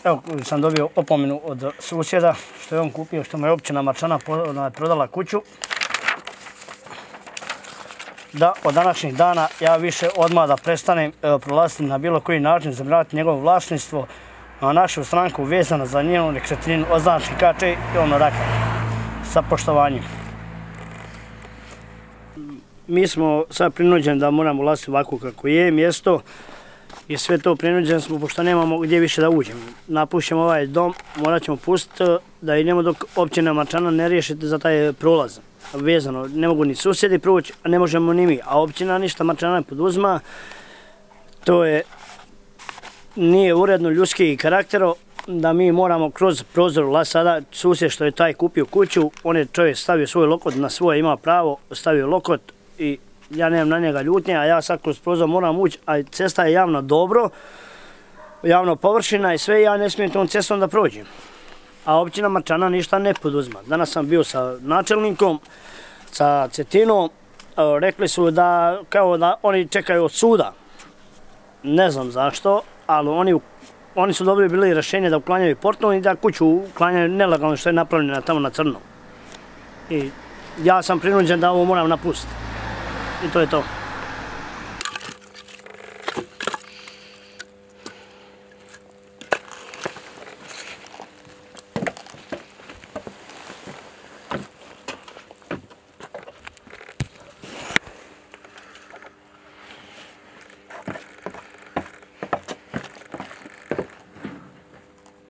Evo sam dobio opomenu od susjeda što je on kupio, što mu je općina Marčana prodala kuću. Da od današnjih dana ja više odmah da prestanem prolaziti na bilo koji način, zabraniti njegovo vlasništvo, a našu stranku vezano za njenu nekretninu označi KČ i ono raka. Sa poštovanjem. Mi smo sad prinuđeni da moramo ulaziti ovako kako je mjesto i sve to prinuđeni smo pošto nemamo gdje više da uđemo. Napušćemo ovaj dom, morat ćemo pustiti da idemo dok općina Marčana ne riješite za taj prolaz. Vezano, ne mogu ni susjedi proći, a ne možemo ni mi, a općina ništa Marčana ne poduzma. To nije uredno ljudski karaktero da mi moramo kroz prozor ulaz. Sada susjed što je taj kupio kuću, on je čovjek stavio svoj lokot na svoje, ima pravo, stavio lokot i ja nemam na njega ljutnje, a ja sad kroz prozor moram ući, a cesta je javno dobro, javno površina i sve, ja ne smijem tom cestom da prođem. A općina Marčana ništa ne poduzma. Danas sam bio sa načelnikom, sa Cetinom, rekli su da kao da oni čekaju od suda. Ne znam zašto, ali oni su dobili bili rješenje da uklanjaju portno i da kuću uklanjaju nelegalno što je napravljeno tamo na crno. I ja sam prinuđen da ovo moram napustiti. I to je to.